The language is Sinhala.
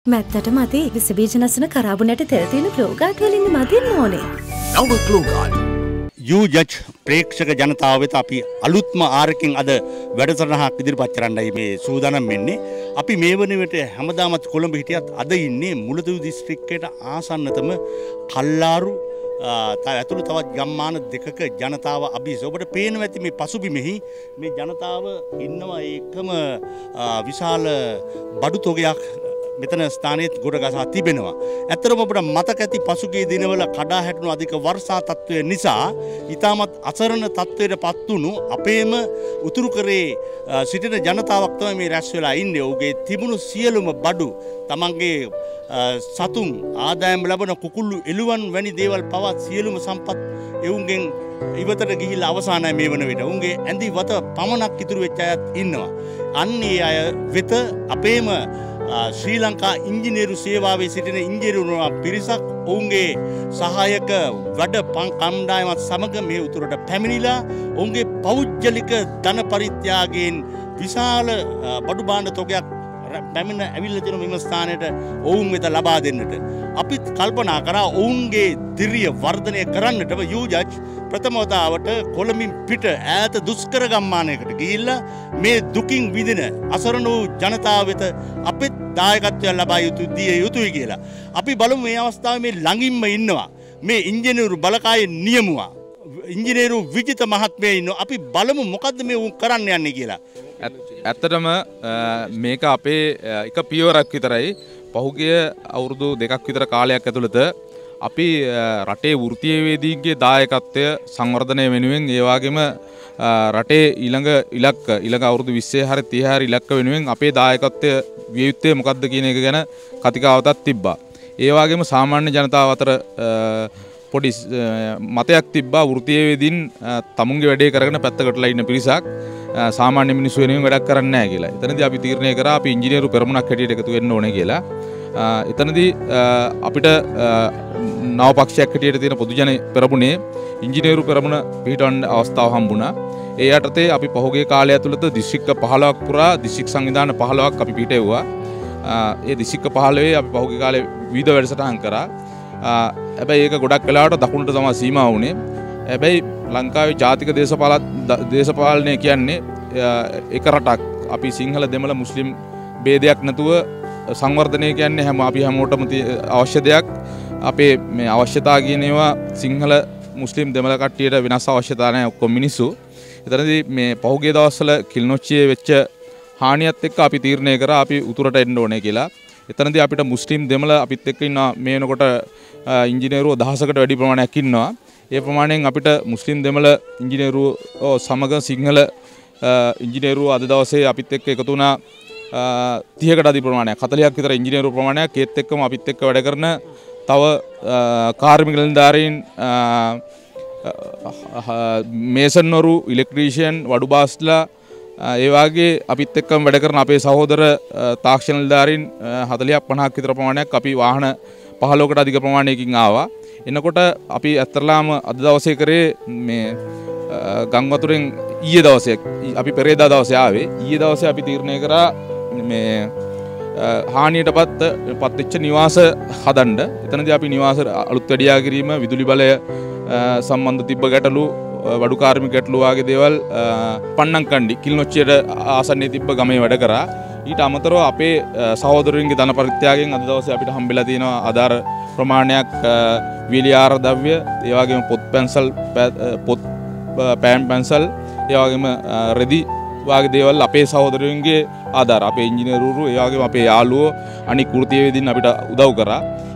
මැත්තට මදි විස බීජ නැසන කරාබුනට තෙල් තියෙන ක්ලෝගාඩ් වලින් මදින්න ඕනේ. නව ක්ලෝගාඩ්. යූජජ් ප්‍රේක්ෂක ජනතාව වෙත අපි අලුත්ම ආරකින් අද වැඩසටහනක් ඉදිරිපත් කරන්නයි මේ සූදානම් වෙන්නේ. අපි මේ වන විට හැමදාමත් කොළඹ හිටියත් අද ඉන්නේ මුලතිව් දිස්ත්‍රික්කයට ආසන්නතම කල්ලාරු ඇතුළු තවත් ගම්මාන දෙකක ජනතාව අභිස. ඔබට පේනවා ඇති මේ පසුබිමෙහි මේ ජනතාව ඉන්නවා ඒකම විශාල බඩු තොගයක් මෙතන ස්ථානයේ ගොඩ ගසා තිබෙනවා. ඇත්තටම අපිට මතක ඇති පසුගිය දිනවල කඩා හැටුණු අධික වර්ෂා තත්ත්වය නිසා ඊටමත් අසරණ තත්ත්වයට පත් වුණු අපේම උතුරු කරේ සිටින ජනතාවක් තමයි මේ රැස් වෙලා ඉන්නේ. ඔහුගේ තිබුණු සියලුම බඩු තමන්ගේ සතුන් ආදායම් ලබන කුකුළු එළුවන් වැනි දේවල් පවා සියලුම සම්පත් එවුන්ගෙන් ඉවතට ගිහිල්ලා අවසానයි මේ වන විට. උන්ගේ ඇඳි වත පමණක් ඉතුරු වෙච්ච අයත් ඉන්නවා. අන්න ඒ අය වෙත අපේම ශ්‍රී ලංකා ඉංජිනේරු සේවාවේ සිටින ඉංජිනේරු පිරිසක් ඔවුන්ගේ සහායක වැඩ කණ්ඩායමත් සමග මේ උතුරට පැමිණිලා ඔවුන්ගේ පෞද්ගලික ධන පරිත්‍යාගයෙන් විශාල බඩු භාණ්ඩ තොගයක් පැමිණ ඇවිල්ලා තියෙන මෙම ස්ථානයට ඔවුන් වෙත ලබා දෙන්නට අපිත් කල්පනා කරා ඔවුන්ගේ ධෛර්ය වර්ධනය කරන්නටම යූජජ් ප්‍රථම වතාවට කොළඹින් පිට ඈත දුෂ්කර ගම්මානයකට ගිහිල්ලා මේ දුකින් විඳින අසරණ වූ ජනතාව වෙත අපිත් දායකත්වය ලබා යුතුයි කියලා. අපි බලමු මේ අවස්ථාවේ මේ ළඟින්ම ඉන්නවා මේ ඉංජිනේරු බලකායේ නියමුවා ඉංජිනේරු විජිත මහත්මයා ඉන්නවා. අපි බලමු මොකද්ද මේ උන් කරන්න යන්නේ කියලා. ඇත්තටම මේක අපේ එක පියවරක් විතරයි. පහුගිය අවුරුදු 2ක් විතර කාලයක් ඇතුළත අපි රටේ වෘත්තීයවේදීන්ගේ දායකත්වය සංවර්ධනය වෙනුවෙන් ඒ වගේම රටේ ඊළඟ අවුරුදු 20 හරි 30 හරි ඉලක්ක වෙනුවෙන් අපේ දායකත්වය විය යුත්තේ මොකක්ද කියන එක ගැන කතිකාවතක් තිබ්බා. ඒ වගේම සාමාන්‍ය ජනතාව අතර පොඩි මතයක් තිබ්බා වෘත්තීයවේදීන් තමුන්ගේ වැඩේ කරගෙන පැත්තකටලා ඉන්න පිරිසක් සාමාන්‍ය මිනිස්සු වෙනුවෙන් වැඩක් කරන්නේ නැහැ කියලා. එතනදී අපි තීරණය කරා අපි ඉංජිනේරු පෙරමුණක් හැටියට එකතු වෙන්න ඕනේ කියලා. එතනදී අපිට නව පක්ෂයක් හැටියට තියෙන පොදු ජන පෙරමුණේ ඉංජිනේරු පෙරමුණ පිටවන්න අවස්ථාව හම්බුණා. ඒ යටතේ අපි පහුගිය කාලය ඇතුළත දිස්ත්‍රික්ක 15ක් පුරා දිස්ත්‍රික් සංවිධාන 15ක් අපි පිටෙව්වා. ඒ දිස්ත්‍රික්ක 15 අපි පහුගිය කාලේ විවිධ වැඩසටහන් කරා. හැබැයි ඒක ගොඩක් වෙලාවට දකුණට තමයි සීමා වුණේ. හැබැයි ලංකාවේ ජාතික දේශපාලනය කියන්නේ එක රටක්. අපි සිංහල දෙමළ මුස්ලිම් ભેදයක් නැතුව සංවර්ධනය කියන්නේ අපි හැමෝටම අවශ්‍ය දෙයක්. අපේ මේ අවශ්‍යතා කියන ඒවා සිංහල මුස්ලිම් දෙමළ කට්ටියට වෙනස් අවශ්‍යතා නැහැ ඔක්කොම මිනිස්සු. එතනදී මේ පහුගිය දවස්වල කිල්නොච්චියේ වෙච්ච හානියත් එක්ක අපි තීරණය කරා අපි උතුරට එන්න ඕනේ කියලා. එතනදී අපිට මුස්ලිම් දෙමළ අපිත් එක්ක ඉන්නවා මේ වෙනකොට ඉංජිනේරුවෝ 1000කට වැඩි ප්‍රමාණයක් ඉන්නවා. ඒ ප්‍රමාණයෙන් අපිට මුස්ලිම් දෙමළ ඉංජිනේරුවෝ සමග සිංහල ඉංජිනේරුවෝ අද දවසේ අපිත් එක්ක එකතු වුණා 30කට අධි ප්‍රමාණයක් 40ක් විතර ඉංජිනේරු ප්‍රමාණයක් ඒත් එක්කම අපිත් එක්ක වැඩ කරන තව කාර්මික නිලධාරීන් මේසන්වරු ඉලෙක්ට්‍රීෂියන් වඩු බාස්ලා ඒ වගේ අපිත් එක්කම වැඩ කරන අපේ සහෝදර තාක්ෂණ නිලධාරීන් 40ක් 50ක් විතර ප්‍රමාණයක් අපි වාහන 15කට අධික ප්‍රමාණයකින් ආවා. එනකොට අපි ඇත්තටම අද දවසේ කරේ මේ ගංවතුරෙන් ඊයේ දවසේ අපි පෙරේදා දවසේ ආවේ. ඊයේ දවසේ අපි තීරණය කරා මේ හානියටපත් වෙච්ච නිවාස හදන්න. එතනදී අපි නිවාස අලුත් වැඩියා කිරීම, විදුලි බලය සම්බන්ධ තිබ්බ ගැටලු, වඩු කාර්මික ගැටලු වගේ දේවල් පන්නංකණ්ඩි කිල්නොච්චියට ආසන්නයේ තිබ්බ ගමේ වැඩ කරා. ඊට අමතරව අපේ සහෝදරයන්ගේ ධන පරිත්‍යාගයෙන් අද දවසේ අපිට හම්බෙලා තියෙනවා ආධාර ප්‍රමාණයක් විලියාර ද්‍රව්‍ය, ඒ වගේම පොත් පෑන් පැන්සල්, ඒ වගේම රෙදි වගේ දේවල් අපේ සහෝදරයන්ගේ ආධාර අපේ ඉංජිනේරුවරු ඒ වගේම අපේ යාළුවෝ අනික් වෘත්තීයවේදීන් අපිට උදව් කරා.